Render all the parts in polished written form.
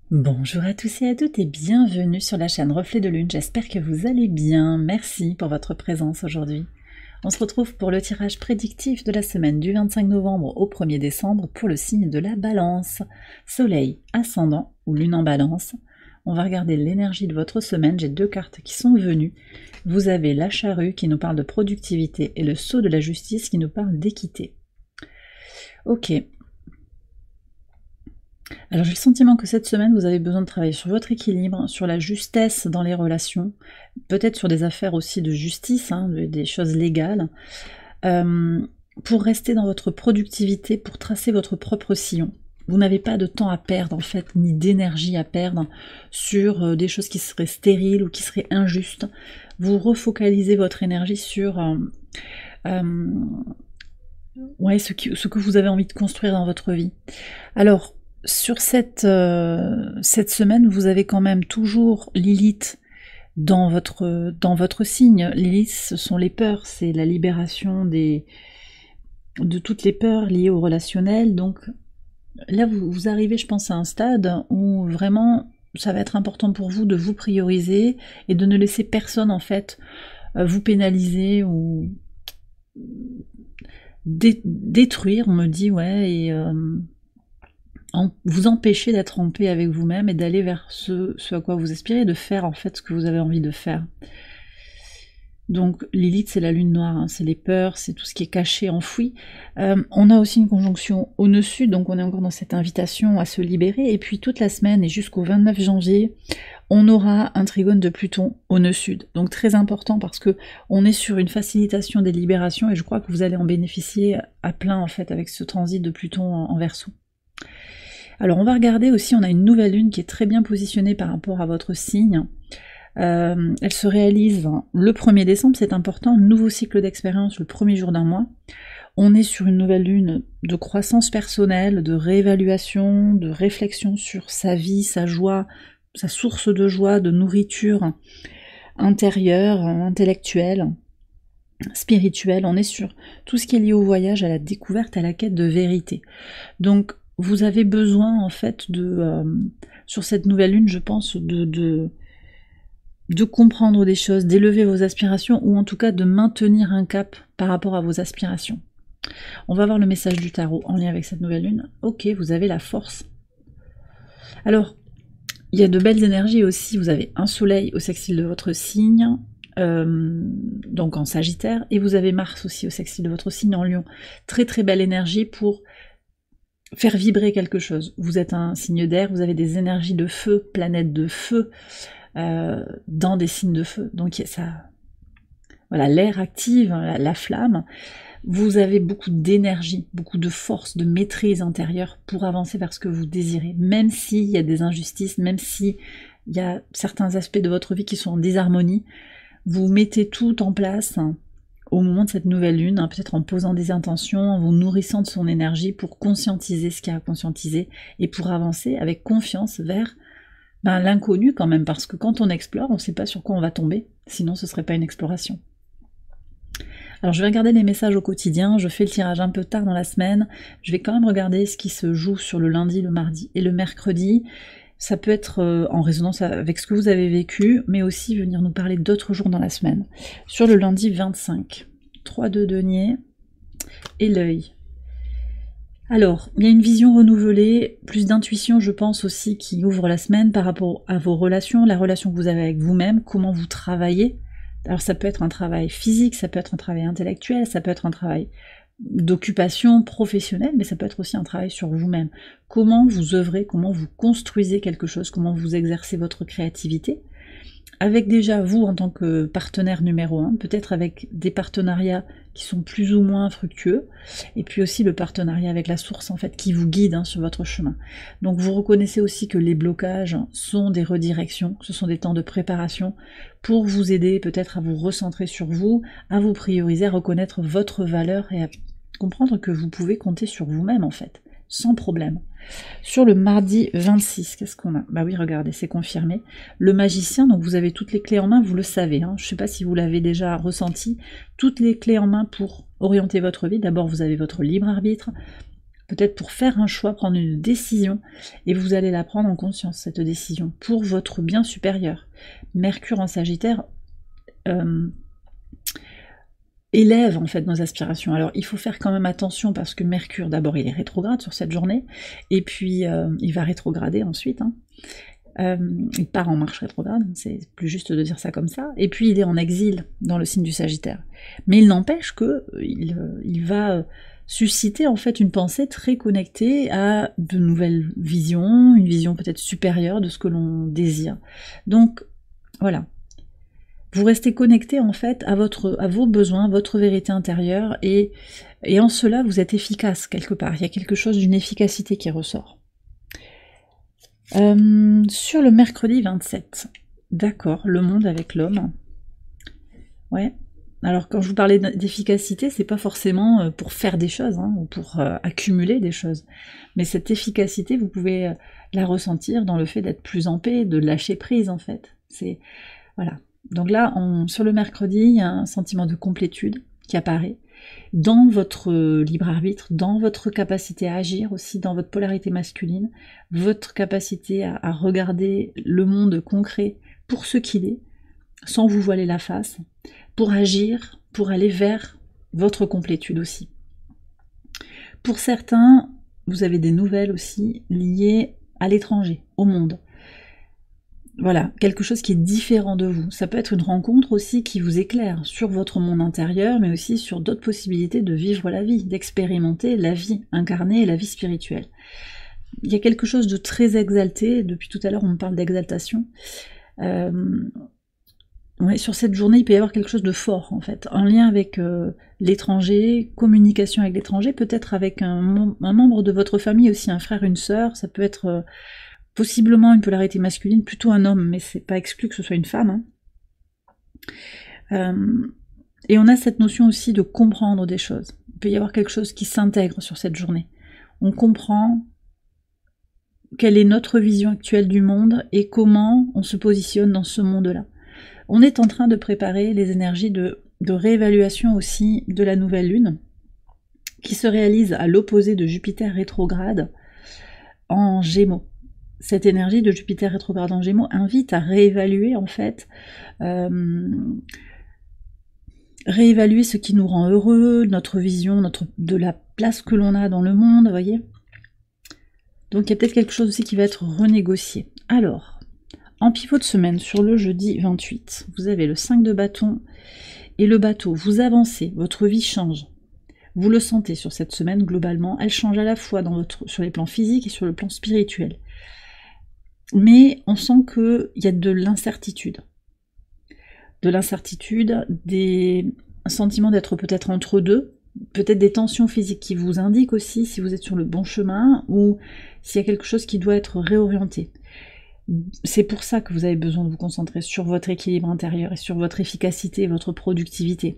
Bonjour à tous et à toutes et bienvenue sur la chaîne Reflet de Lune, j'espère que vous allez bien, merci pour votre présence aujourd'hui. On se retrouve pour le tirage prédictif de la semaine du 25 novembre au 1er décembre pour le signe de la Balance, Soleil, Ascendant ou Lune en Balance. On va regarder l'énergie de votre semaine, j'ai deux cartes qui sont venues. Vous avez la Charrue qui nous parle de productivité et le Sceau de la Justice qui nous parle d'équité. Ok. Alors j'ai le sentiment que cette semaine, vous avez besoin de travailler sur votre équilibre, sur la justesse dans les relations, peut-être sur des affaires aussi de justice, des choses légales, pour rester dans votre productivité, pour tracer votre propre sillon. Vous n'avez pas de temps à perdre en fait, ni d'énergie à perdre sur des choses qui seraient stériles ou qui seraient injustes. Vous refocalisez votre énergie sur ce que vous avez envie de construire dans votre vie. Alors, sur cette semaine, vous avez quand même toujours Lilith dans votre signe. Lilith, ce sont les peurs, c'est la libération de toutes les peurs liées au relationnel. Donc là, vous arrivez, je pense, à un stade où vraiment, ça va être important pour vous de vous prioriser et de ne laisser personne, en fait, vous pénaliser ou détruire, on me dit, ouais, et vous empêcher d'être en paix avec vous-même et d'aller vers ce à quoi vous aspirez, de faire en fait ce que vous avez envie de faire. Donc Lilith, c'est la lune noire, c'est les peurs, c'est tout ce qui est caché, enfoui. On a aussi une conjonction au nœud sud, donc on est encore dans cette invitation à se libérer. Et puis toute la semaine et jusqu'au 29 janvier, on aura un trigone de Pluton au nœud sud. Donc très important parce que on est sur une facilitation des libérations et je crois que vous allez en bénéficier à plein en fait avec ce transit de Pluton en Verseau. Alors on va regarder aussi, on a une nouvelle lune qui est très bien positionnée par rapport à votre signe. Elle se réalise le 1er décembre, c'est important, nouveau cycle d'expérience le premier jour d'un mois. On est sur une nouvelle lune de croissance personnelle, de réévaluation, de réflexion sur sa vie, sa joie, sa source de joie, de nourriture intérieure, intellectuelle, spirituelle. On est sur tout ce qui est lié au voyage, à la découverte, à la quête de vérité. Donc vous avez besoin en fait sur cette nouvelle lune, je pense, de comprendre des choses, d'élever vos aspirations ou en tout cas de maintenir un cap par rapport à vos aspirations. On va voir le message du tarot en lien avec cette nouvelle lune. Ok, vous avez la force. Alors, il y a de belles énergies aussi, vous avez un soleil au sextile de votre signe, donc en Sagittaire, et vous avez Mars aussi au sextile de votre signe en Lion. Très très belle énergie pour faire vibrer quelque chose. Vous êtes un signe d'air, vous avez des énergies de feu, planète de feu, dans des signes de feu. Donc ça, voilà, l'air active, la flamme. Vous avez beaucoup d'énergie, beaucoup de force, de maîtrise intérieure pour avancer vers ce que vous désirez. Même s'il y a des injustices, même s'il y a certains aspects de votre vie qui sont en désharmonie, vous mettez tout en place au moment de cette nouvelle lune, peut-être en posant des intentions, en vous nourrissant de son énergie pour conscientiser ce qu'il y a à conscientiser et pour avancer avec confiance vers l'inconnu quand même, parce que quand on explore, on ne sait pas sur quoi on va tomber, sinon ce ne serait pas une exploration. Alors je vais regarder les messages au quotidien, je fais le tirage un peu tard dans la semaine, je vais quand même regarder ce qui se joue sur le lundi, le mardi et le mercredi. Ça peut être en résonance avec ce que vous avez vécu, mais aussi venir nous parler d'autres jours dans la semaine. Sur le lundi 25, 3 de denier et l'œil. Alors, il y a une vision renouvelée, plus d'intuition, je pense aussi, qui ouvre la semaine par rapport à vos relations, la relation que vous avez avec vous-même, comment vous travaillez. Alors ça peut être un travail physique, ça peut être un travail intellectuel, ça peut être un travail d'occupation professionnelle, mais ça peut être aussi un travail sur vous-même. Comment vous œuvrez, comment vous construisez quelque chose, comment vous exercez votre créativité, avec déjà vous en tant que partenaire numéro 1, peut-être avec des partenariats qui sont plus ou moins fructueux, et puis aussi le partenariat avec la source en fait qui vous guide sur votre chemin. Donc vous reconnaissez aussi que les blocages sont des redirections, ce sont des temps de préparation pour vous aider peut-être à vous recentrer sur vous, à vous prioriser, à reconnaître votre valeur et à comprendre que vous pouvez compter sur vous-même en fait, sans problème. Sur le mardi 26, qu'est-ce qu'on a? Bah oui, regardez, c'est confirmé. Le magicien, donc vous avez toutes les clés en main, vous le savez, je ne sais pas si vous l'avez déjà ressenti, toutes les clés en main pour orienter votre vie. D'abord, vous avez votre libre arbitre, peut-être pour faire un choix, prendre une décision, et vous allez la prendre en conscience, cette décision, pour votre bien supérieur. Mercure en Sagittaire élève en fait nos aspirations. Alors il faut faire quand même attention parce que Mercure, d'abord, il est rétrograde sur cette journée, et puis il va rétrograder ensuite, hein. Il part en marche rétrograde, c'est plus juste de dire ça comme ça, et puis il est en exil dans le signe du Sagittaire. Mais il n'empêche que il va susciter en fait une pensée très connectée à de nouvelles visions, une vision peut-être supérieure de ce que l'on désire. Donc voilà, vous restez connecté en fait à vos besoins, votre vérité intérieure, et en cela vous êtes efficace quelque part. Il y a quelque chose d'une efficacité qui ressort. Sur le mercredi 27, d'accord, le monde avec l'homme. Ouais. Alors quand je vous parlais d'efficacité, c'est pas forcément pour faire des choses, hein, ou pour accumuler des choses. Mais cette efficacité, vous pouvez la ressentir dans le fait d'être plus en paix, de lâcher prise en fait. C'est voilà. Donc là, sur le mercredi, il y a un sentiment de complétude qui apparaît dans votre libre arbitre, dans votre capacité à agir aussi, dans votre polarité masculine, votre capacité à regarder le monde concret pour ce qu'il est, sans vous voiler la face, pour agir, pour aller vers votre complétude aussi. Pour certains, vous avez des nouvelles aussi liées à l'étranger, au monde. Voilà, quelque chose qui est différent de vous. Ça peut être une rencontre aussi qui vous éclaire sur votre monde intérieur, mais aussi sur d'autres possibilités de vivre la vie, d'expérimenter la vie incarnée et la vie spirituelle. Il y a quelque chose de très exalté, depuis tout à l'heure on me parle d'exaltation. Ouais, sur cette journée, il peut y avoir quelque chose de fort, en fait, en lien avec l'étranger, communication avec l'étranger, peut-être avec un membre de votre famille aussi, un frère, une sœur, ça peut être... possiblement une polarité masculine, plutôt un homme, mais c'est pas exclu que ce soit une femme. Hein. Et on a cette notion aussi de comprendre des choses. Il peut y avoir quelque chose qui s'intègre sur cette journée. On comprend quelle est notre vision actuelle du monde et comment on se positionne dans ce monde-là. On est en train de préparer les énergies de réévaluation aussi de la nouvelle lune, qui se réalise à l'opposé de Jupiter rétrograde en Gémeaux. Cette énergie de Jupiter rétrograde en Gémeaux invite à réévaluer en fait, réévaluer ce qui nous rend heureux, notre vision, de la place que l'on a dans le monde, vous voyez. Donc il y a peut-être quelque chose aussi qui va être renégocié. Alors, en pivot de semaine, sur le jeudi 28, vous avez le 5 de bâton et le bateau. Vous avancez, votre vie change. Vous le sentez sur cette semaine, globalement, elle change à la fois sur les plans physiques et sur le plan spirituel. Mais on sent qu'il y a de l'incertitude. De l'incertitude, des sentiments d'être peut-être entre deux, peut-être des tensions physiques qui vous indiquent aussi si vous êtes sur le bon chemin ou s'il y a quelque chose qui doit être réorienté. C'est pour ça que vous avez besoin de vous concentrer sur votre équilibre intérieur et sur votre efficacité et votre productivité.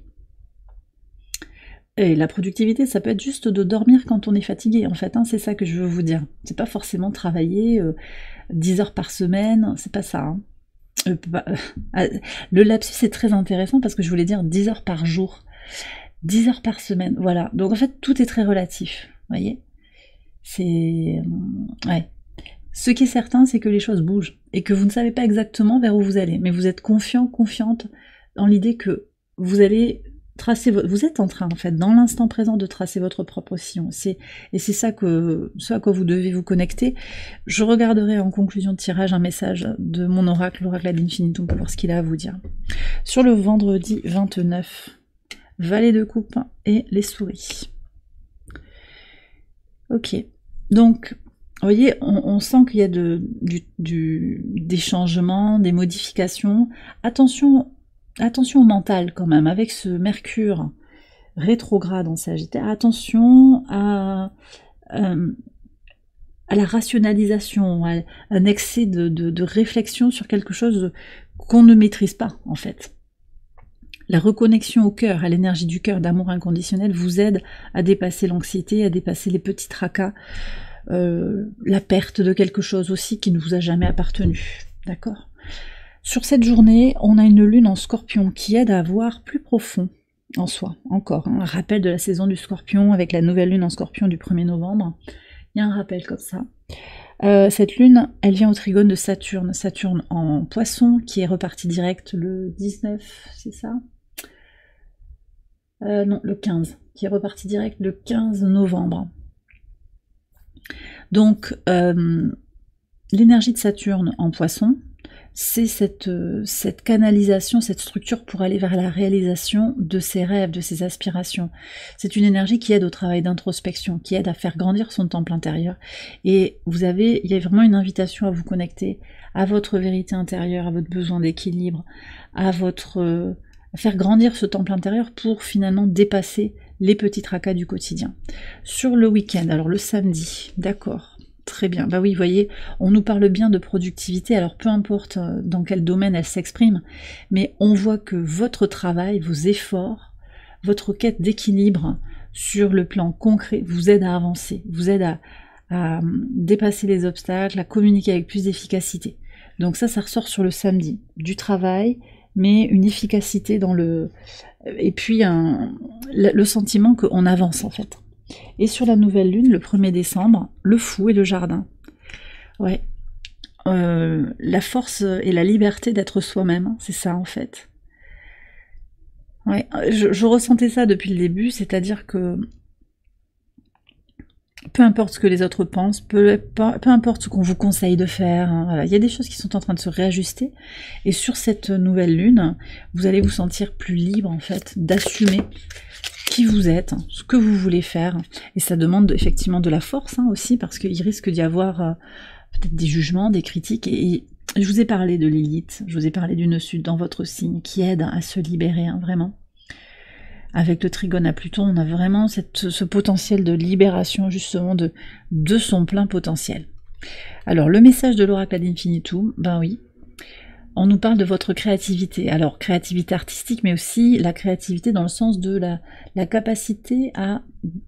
Et la productivité, ça peut être juste de dormir quand on est fatigué, en fait, hein, c'est ça que je veux vous dire. C'est pas forcément travailler 10 heures par semaine, c'est pas ça. Hein. Le lapsus est très intéressant parce que je voulais dire 10 heures par jour, 10 heures par semaine, voilà. Donc en fait, tout est très relatif, vous voyez. C'est... ouais. Ce qui est certain, c'est que les choses bougent et que vous ne savez pas exactement vers où vous allez, mais vous êtes confiant, confiante dans l'idée que vous allez tracer vous êtes en train, en fait, dans l'instant présent, de tracer votre propre sillon. Et c'est ça ce à quoi vous devez vous connecter. Je regarderai en conclusion de tirage un message de mon oracle, l'oracle ad infinitum, pour voir ce qu'il a à vous dire. Sur le vendredi 29, Valet de coupe et les souris. Ok, donc... vous voyez, on sent qu'il y a des changements, des modifications. Attention au mental quand même, avec ce Mercure rétrograde en Sagittaire. Attention à la rationalisation, à un excès de réflexion sur quelque chose qu'on ne maîtrise pas en fait. La reconnexion au cœur, à l'énergie du cœur, d'amour inconditionnel, vous aide à dépasser l'anxiété, à dépasser les petits tracas, la perte de quelque chose aussi qui ne vous a jamais appartenu, d'accord. Sur cette journée, on a une lune en Scorpion qui aide à voir plus profond, en soi, encore. Un rappel de la saison du Scorpion avec la nouvelle lune en Scorpion du 1er novembre. Il y a un rappel comme ça. Cette lune, elle vient au trigone de Saturne. Saturne en Poisson, qui est reparti direct le 19, c'est ça? Non, le 15, qui est reparti direct le 15 novembre. Donc, l'énergie de Saturne en Poisson, c'est cette canalisation, cette structure pour aller vers la réalisation de ses rêves, de ses aspirations. C'est une énergie qui aide au travail d'introspection, qui aide à faire grandir son temple intérieur. Et il y a vraiment une invitation à vous connecter à votre vérité intérieure, à votre besoin d'équilibre, à faire grandir ce temple intérieur pour finalement dépasser les petits tracas du quotidien. Sur le week-end, alors le samedi, d'accord. Très bien, bah oui, vous voyez, on nous parle bien de productivité, alors peu importe dans quel domaine elle s'exprime, mais on voit que votre travail, vos efforts, votre quête d'équilibre sur le plan concret vous aide à avancer, vous aide à dépasser les obstacles, à communiquer avec plus d'efficacité. Donc ça ressort sur le samedi, du travail, mais une efficacité dans et puis le sentiment qu'on avance en fait. Et sur la nouvelle lune, le 1er décembre, le fou et le jardin. Ouais. La force et la liberté d'être soi-même, c'est ça en fait. Ouais, je ressentais ça depuis le début, c'est-à-dire que peu importe ce que les autres pensent, peu importe ce qu'on vous conseille de faire, hein, voilà. Il y a des choses qui sont en train de se réajuster, et sur cette nouvelle lune, vous allez vous sentir plus libre en fait, d'assumer qui vous êtes, ce que vous voulez faire, et ça demande effectivement de la force aussi, parce qu'il risque d'y avoir peut-être des jugements, des critiques, et je vous ai parlé de Lilith, je vous ai parlé du nœud sud dans votre signe, qui aide à se libérer, vraiment. Avec le trigone à Pluton, on a vraiment ce potentiel de libération, justement, de son plein potentiel. Alors, le message de l'oracle ad infinitum, ben oui, on nous parle de votre créativité. Alors, créativité artistique, mais aussi la créativité dans le sens de la capacité à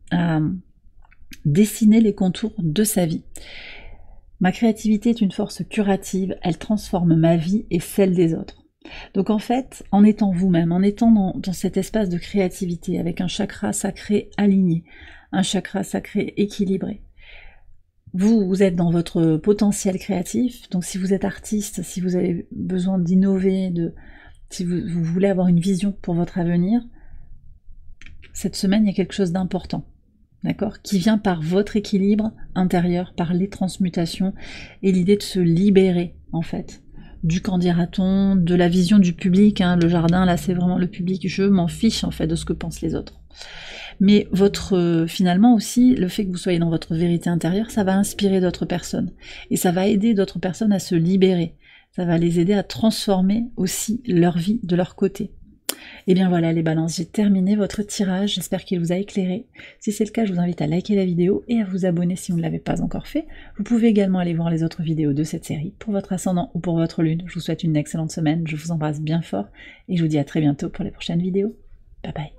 dessiner les contours de sa vie. Ma créativité est une force curative, elle transforme ma vie et celle des autres. Donc en fait, en étant vous-même, en étant dans cet espace de créativité, avec un chakra sacré aligné, un chakra sacré équilibré, vous êtes dans votre potentiel créatif, donc si vous êtes artiste, si vous avez besoin d'innover, si vous voulez avoir une vision pour votre avenir, cette semaine, il y a quelque chose d'important, d'accord, qui vient par votre équilibre intérieur, par les transmutations, et l'idée de se libérer, en fait, du qu'en dira-t-on, de la vision du public, le jardin, là, c'est vraiment le public, je m'en fiche, en fait, de ce que pensent les autres. Mais finalement aussi, le fait que vous soyez dans votre vérité intérieure, ça va inspirer d'autres personnes. Et ça va aider d'autres personnes à se libérer. Ça va les aider à transformer aussi leur vie de leur côté. Et bien voilà les balances, j'ai terminé votre tirage, j'espère qu'il vous a éclairé. Si c'est le cas, je vous invite à liker la vidéo et à vous abonner si vous ne l'avez pas encore fait. Vous pouvez également aller voir les autres vidéos de cette série pour votre ascendant ou pour votre lune. Je vous souhaite une excellente semaine, je vous embrasse bien fort et je vous dis à très bientôt pour les prochaines vidéos. Bye bye.